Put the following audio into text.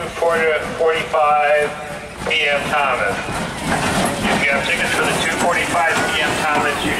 2:45 p.m. Thomas. If you have tickets for the 2:45 p.m. Thomas, you